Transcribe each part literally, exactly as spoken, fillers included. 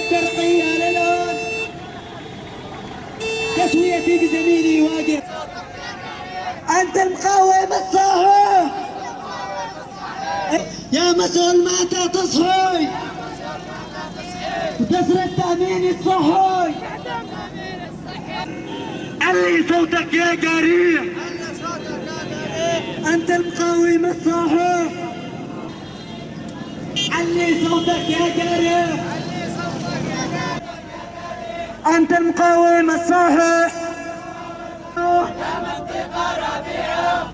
الترقية على الآن تسويتي بزميلي واقف. أنت المقاوم الصاحي يا مسؤول متى تصحي وتسرى التأمين الصحي. علي صوتك يا قريع. أنت المقاوم الصاحي علي صوتك يا قريع. أنت المقاوم الصاحي يا منطقة ربيعة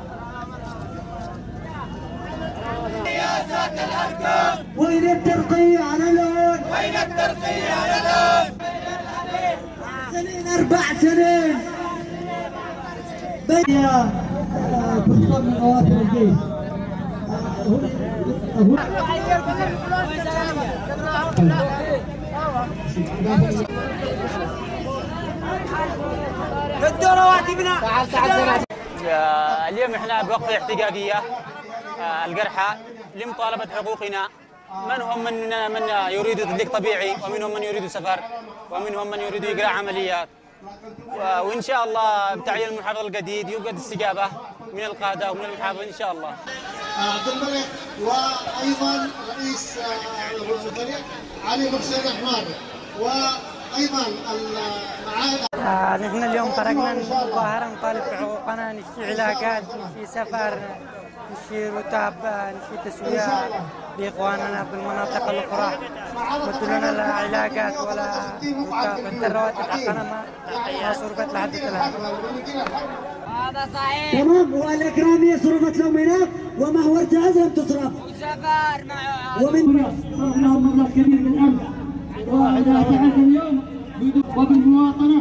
يا ذات الأرقام. وين الترقية على الآن؟ وين الترقية على الآن؟ سنين أربع سنين بين كل من أواخر الجيش. اليوم احنا بوقفة احتجاجية القرحى لمطالبة حقوقنا. من هم من من يريد تطبيق طبيعي، ومنهم من يريد سفر، ومنهم من يريد إجراء عمليات. وإن شاء الله بتعيين المحافظ الجديد يوجد استجابة من القادة ومن المحافظ إن شاء الله. عبد الملك وأيضا رئيس الفريق علي مرسل الرحمن وأيضا المعاهد. آه نحن اليوم خرجنا مظاهرة نطالب بحقوقنا، نشتي علاقات، نشتي سفر، نشتي رتب، نشتي تسوية لإخواننا بالمناطق الأخرى. بدوا لنا لا علاقات ولا رتب، انت الرواتب حقنا ما ما صرفت لحد الآن. هذا صحيح. تمام. والإكرامية صرفت لهم هناك ومحور تعز لم تصرف. وسفر معه. ومن لهم مبلغ كبير من الأمن. وإذا اليوم وبالمواطنة